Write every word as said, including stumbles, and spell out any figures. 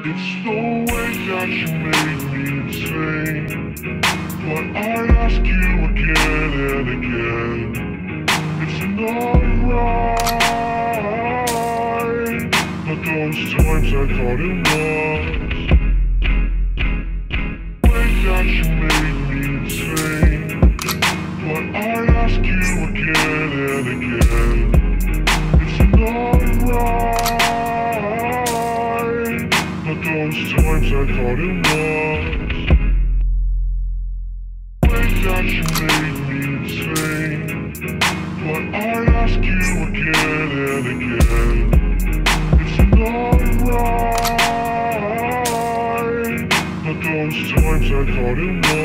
It's the way that you make me insane, but I ask you again and again. It's not right, but those times I thought it was. The way that you make me insane, but I ask you again and again. It's not right, but those times I thought it was. The way that you make me insane, but I ask you again and again. It's not right, but those times I thought it was.